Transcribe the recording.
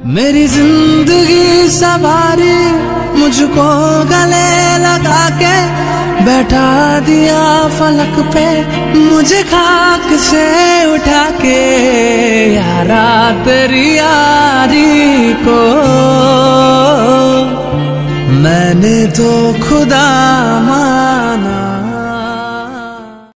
मेरी जिंदगी सवारी मुझको गले लगा के बैठा दिया फलक पे, मुझे खाक से उठा के यारा तेरी यारी को मैंने तो खुदा माना।